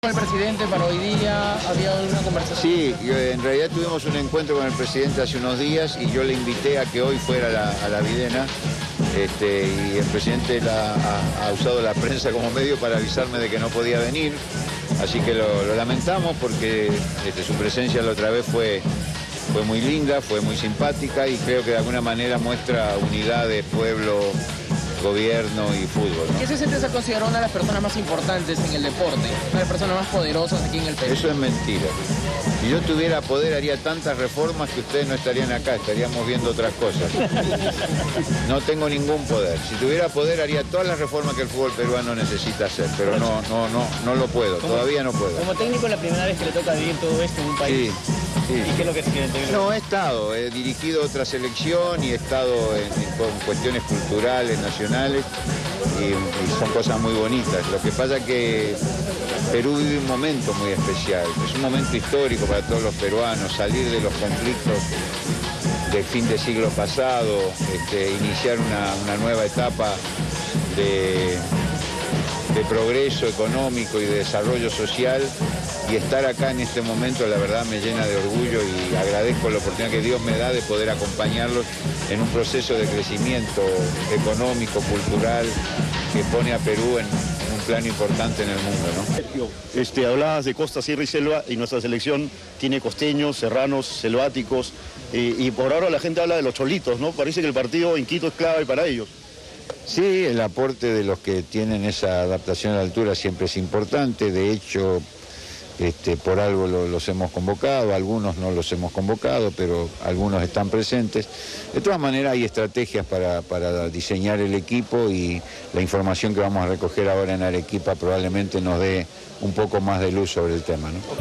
El presidente para hoy día, ¿había alguna conversación? Sí, en realidad tuvimos un encuentro con el presidente hace unos días y yo le invité a que hoy fuera a la Videna, y el presidente ha usado la prensa como medio para avisarme de que no podía venir, así que lo lamentamos porque su presencia la otra vez fue muy linda, fue muy simpática y creo que de alguna manera muestra unidad de pueblo, gobierno y fútbol, ¿no? ¿Qué se siente ser considerado una de las personas más importantes en el deporte? Una de las personas más poderosas aquí en el Perú. Eso es mentira. Si yo tuviera poder haría tantas reformas que ustedes no estarían acá, estaríamos viendo otras cosas. No tengo ningún poder. Si tuviera poder haría todas las reformas que el fútbol peruano necesita hacer, pero no lo puedo, todavía no puedo. Como técnico, la primera vez que le toca vivir todo esto en un país. Sí. ¿Y qué es lo que se quiere entender? No, he dirigido otra selección y he estado con cuestiones culturales, nacionales, y son cosas muy bonitas. Lo que pasa es que Perú vive un momento muy especial, es un momento histórico para todos los peruanos, salir de los conflictos del fin del siglo pasado, iniciar una nueva etapa de progreso económico y de desarrollo social, y estar acá en este momento la verdad me llena de orgullo y agradezco la oportunidad que Dios me da de poder acompañarlos en un proceso de crecimiento económico, cultural, que pone a Perú en un plano importante en el mundo, ¿no? Hablabas de costa, sierra y selva, y nuestra selección tiene costeños, serranos, selváticos, y por ahora la gente habla de los cholitos, ¿no? Parece que el partido en Quito es clave para ellos. Sí, el aporte de los que tienen esa adaptación a la altura siempre es importante. De hecho, por algo los hemos convocado, algunos no los hemos convocado, pero algunos están presentes. De todas maneras hay estrategias para diseñar el equipo, y la información que vamos a recoger ahora en Arequipa probablemente nos dé un poco más de luz sobre el tema, ¿no?